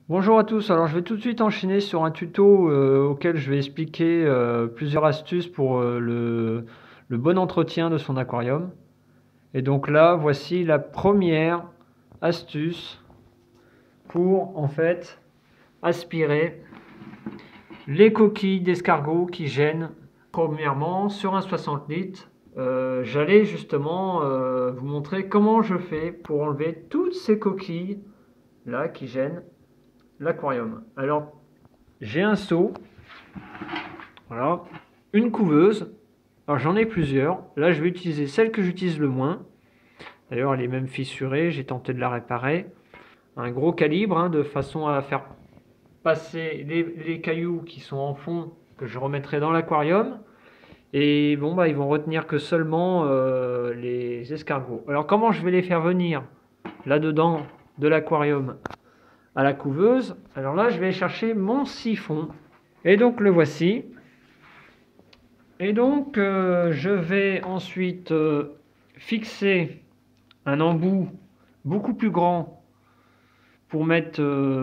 Bonjour à tous, alors je vais tout de suite enchaîner sur un tuto auquel je vais expliquer plusieurs astuces pour le bon entretien de son aquarium. Et donc là, voici la première astuce pour en fait aspirer les coquilles d'escargot qui gênent. Premièrement, sur un 60 litres, j'allais justement vous montrer comment je fais pour enlever toutes ces coquilles là qui gênent l'aquarium. Alors, j'ai un seau, voilà, une couveuse. Alors j'en ai plusieurs. Là, je vais utiliser celle que j'utilise le moins. D'ailleurs, elle est même fissurée. J'ai tenté de la réparer. Un gros calibre, hein, de façon à faire passer les cailloux qui sont en fond que je remettrai dans l'aquarium. Et bon, bah, ils vont retenir que seulement les escargots. Alors, comment je vais les faire venir là-dedans de l'aquarium à la couveuse? Alors là, je vais chercher mon siphon. Et donc, le voici. Et donc, je vais ensuite fixer un embout beaucoup plus grand pour mettre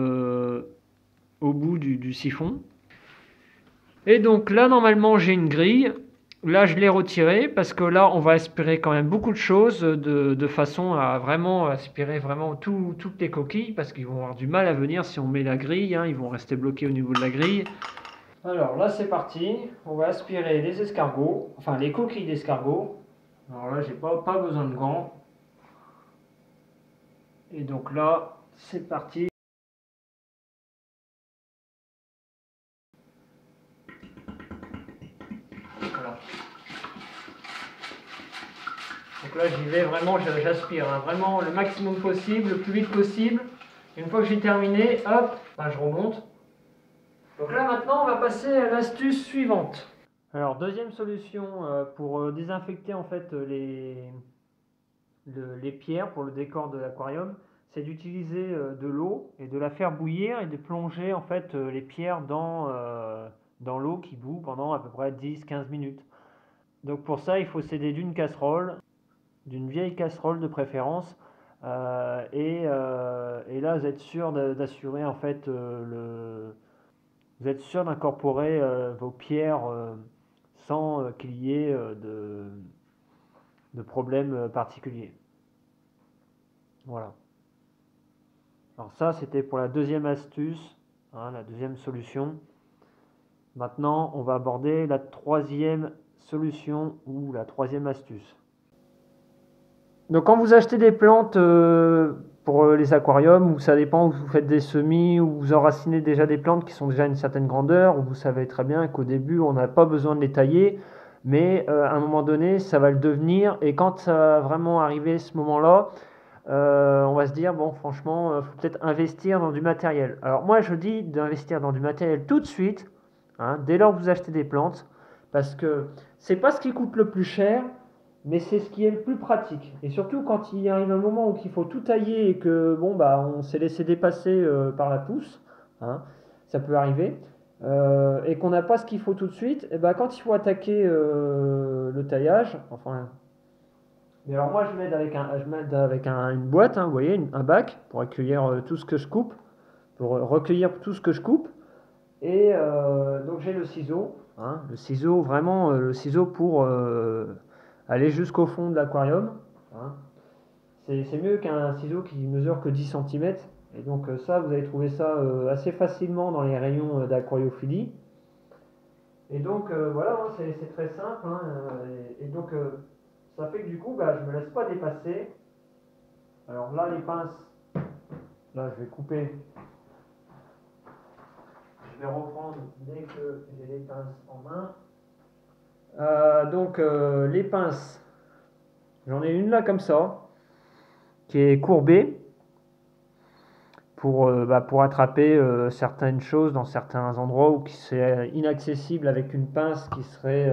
au bout du siphon. Et donc là, normalement, j'ai une grille. Là, je l'ai retirée parce que là, on va aspirer quand même beaucoup de choses de façon à vraiment aspirer vraiment toutes les coquilles parce qu'ils vont avoir du mal à venir si on met la grille, hein, ils vont rester bloqués au niveau de la grille. Alors là, c'est parti. On va aspirer les escargots, enfin les coquilles d'escargots. Alors là, j'ai pas besoin de gants. Et donc là, c'est parti. Voilà. Donc là, j'y vais vraiment, j'aspire, hein, vraiment le maximum possible, le plus vite possible. Une fois que j'ai terminé, hop, ben, je remonte. Donc là, maintenant, on va passer à l'astuce suivante. Alors, deuxième solution pour désinfecter en fait les pierres pour le décor de l'aquarium, c'est d'utiliser de l'eau et de la faire bouillir et de plonger en fait les pierres dans l'eau qui bout pendant à peu près 10-15 minutes. Donc pour ça, il faut s'aider d'une casserole, d'une vieille casserole de préférence. Et là, vous êtes sûr d'assurer en fait vous êtes sûr d'incorporer vos pierres sans qu'il y ait de problèmes particuliers. Voilà. Alors ça, c'était pour la deuxième astuce, hein, la deuxième solution. Maintenant, on va aborder la troisième solution ou la troisième astuce. Donc quand vous achetez des plantes pour les aquariums, ou ça dépend, vous faites des semis, ou vous enracinez déjà des plantes qui sont déjà à une certaine grandeur, où vous savez très bien qu'au début, on n'a pas besoin de les tailler, mais à un moment donné, ça va le devenir, et quand ça va vraiment arriver ce moment-là, on va se dire, bon, franchement, il faut peut-être investir dans du matériel. Alors moi, je dis d'investir dans du matériel tout de suite, hein, dès lors que vous achetez des plantes, parce que c'est pas ce qui coûte le plus cher, mais c'est ce qui est le plus pratique. Et surtout quand il arrive un moment où il faut tout tailler et que bon bah on s'est laissé dépasser par la pousse, hein, ça peut arriver, et qu'on n'a pas ce qu'il faut tout de suite, et bah quand il faut attaquer le taillage, enfin. Mais alors moi je m'aide avec une boîte, hein, vous voyez, un bac pour accueillir tout ce que je coupe, pour recueillir tout ce que je coupe. Et donc j'ai le ciseau, hein, le ciseau vraiment le ciseau pour aller jusqu'au fond de l'aquarium. Hein. C'est mieux qu'un ciseau qui mesure que 10 cm. Et donc ça, vous allez trouver ça assez facilement dans les rayons d'aquariophilie. Et donc voilà, hein, c'est très simple. Hein, et donc ça fait que du coup, bah, je ne me laisse pas dépasser. Alors là, les pinces, là je vais couper. Je vais reprendre dès que j'ai les pinces en main. Donc les pinces, j'en ai une là comme ça, qui est courbée pour attraper certaines choses dans certains endroits où c'est inaccessible avec une pince qui serait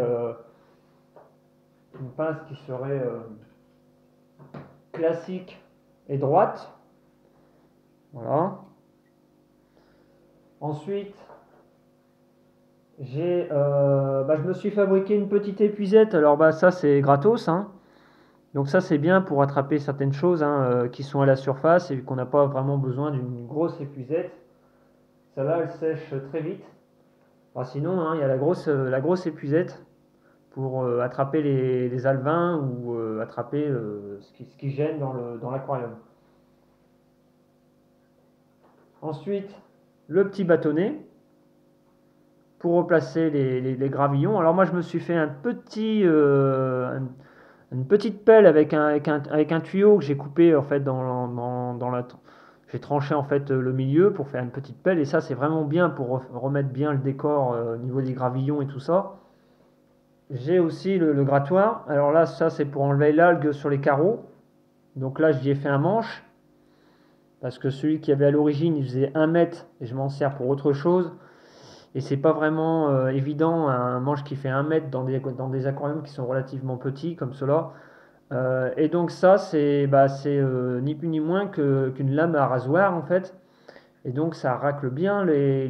classique et droite. Voilà. Ensuite, je me suis fabriqué une petite épuisette. Alors ça c'est gratos, hein. Donc ça c'est bien pour attraper certaines choses, hein, qui sont à la surface et qu'on n'a pas vraiment besoin d'une grosse épuisette. Celle-là, elle sèche très vite. Enfin, sinon, hein, il y a la grosse épuisette pour attraper les alevins ou attraper ce qui gêne dans l'aquarium. Ensuite, le petit bâtonnet pour replacer les gravillons. Alors moi, je me suis fait une petite pelle avec un tuyau que j'ai coupé en fait j'ai tranché en fait le milieu pour faire une petite pelle, et ça c'est vraiment bien pour remettre bien le décor au niveau des gravillons et tout ça. J'ai aussi le grattoir. Alors là, ça c'est pour enlever l'algue sur les carreaux. Donc là, j'y ai fait un manche parce que celui qui avait à l'origine, il faisait 1 mètre et je m'en sers pour autre chose. Et c'est pas vraiment évident un manche qui fait 1 mètre dans des aquariums qui sont relativement petits comme cela. Et donc ça, c'est ni plus ni moins qu'une lame à rasoir en fait. Et donc ça racle bien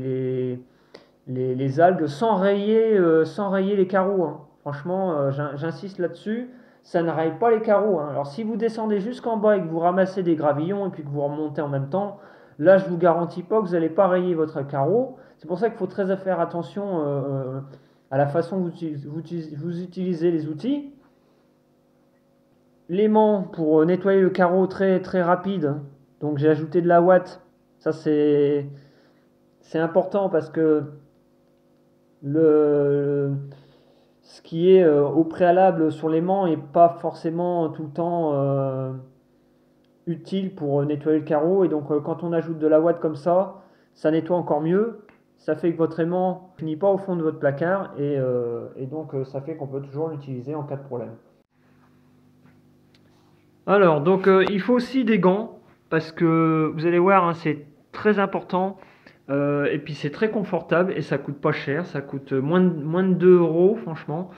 les algues sans rayer les carreaux, hein. Franchement, j'insiste là-dessus, ça ne raye pas les carreaux, hein. Alors si vous descendez jusqu'en bas et que vous ramassez des gravillons et puis que vous remontez en même temps, là je vous garantis pas que vous n'allez pas rayer votre carreau. C'est pour ça qu'il faut très faire attention à la façon dont vous utilisez les outils. L'aimant pour nettoyer le carreau très très rapide, donc j'ai ajouté de la ouate. Ça c'est important parce que ce qui est au préalable sur l'aimant n'est pas forcément tout le temps utile pour nettoyer le carreau, et donc quand on ajoute de la ouate comme ça nettoie encore mieux. Ça fait que votre aimant ne finit pas au fond de votre placard, et donc ça fait qu'on peut toujours l'utiliser en cas de problème. Alors, donc il faut aussi des gants, parce que vous allez voir, hein, c'est très important, et puis c'est très confortable, et ça coûte pas cher, ça coûte moins de 2 euros, franchement.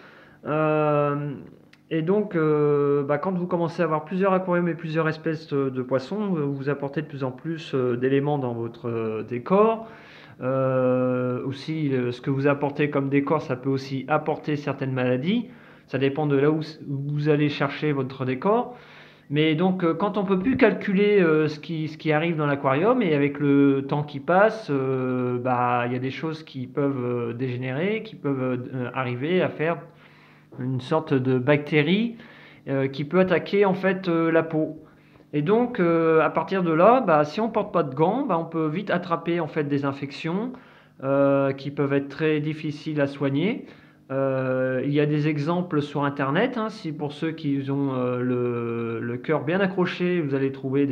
Et donc, quand vous commencez à avoir plusieurs aquariums et plusieurs espèces de poissons, vous apportez de plus en plus d'éléments dans votre décor. Aussi, ce que vous apportez comme décor, ça peut aussi apporter certaines maladies. Ça dépend de là où vous allez chercher votre décor. Mais donc, quand on ne peut plus calculer ce qui arrive dans l'aquarium, et avec le temps qui passe, il y a des choses qui peuvent dégénérer, qui peuvent arriver à faire une sorte de bactérie qui peut attaquer en fait la peau. Et donc, à partir de là, si on ne porte pas de gants, on peut vite attraper en fait des infections qui peuvent être très difficiles à soigner. Il y a des exemples sur internet, hein, si pour ceux qui ont le cœur bien accroché, vous allez trouver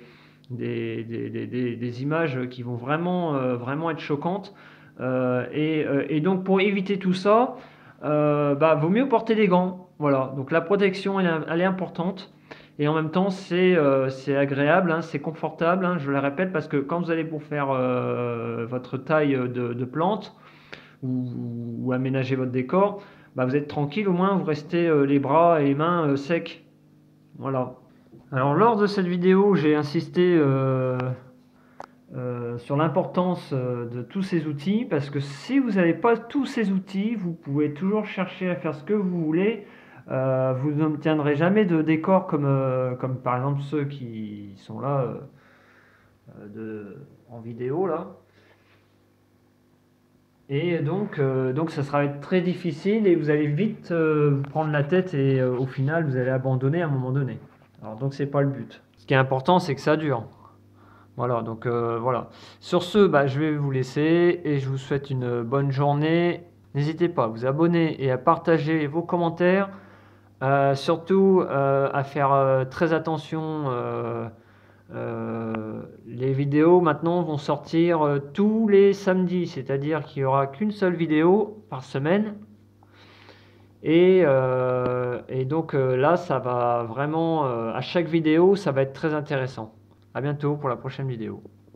des images qui vont vraiment être choquantes. Et donc pour éviter tout ça, vaut mieux porter des gants. Voilà, donc la protection elle est importante. Et en même temps, c'est agréable, hein, c'est confortable, hein, je le répète, parce que quand vous allez pour faire votre taille de plante ou aménager votre décor, vous êtes tranquille, au moins vous restez les bras et les mains secs. Voilà. Alors lors de cette vidéo, j'ai insisté sur l'importance de tous ces outils, parce que si vous n'avez pas tous ces outils, vous pouvez toujours chercher à faire ce que vous voulez. Vous n'obtiendrez jamais de décor comme par exemple ceux qui sont là en vidéo là. Et donc ça sera très difficile, et vous allez vite vous prendre la tête, et au final vous allez abandonner à un moment donné. Alors donc c'est pas le but. Ce qui est important, c'est que ça dure. Voilà, donc voilà. Sur ce, je vais vous laisser et je vous souhaite une bonne journée. N'hésitez pas à vous abonner et à partager vos commentaires. Surtout à faire très attention. Les vidéos maintenant vont sortir tous les samedis, c'est-à-dire qu'il n'y aura qu'une seule vidéo par semaine. Et donc là, ça va vraiment, à chaque vidéo, ça va être très intéressant. À bientôt pour la prochaine vidéo.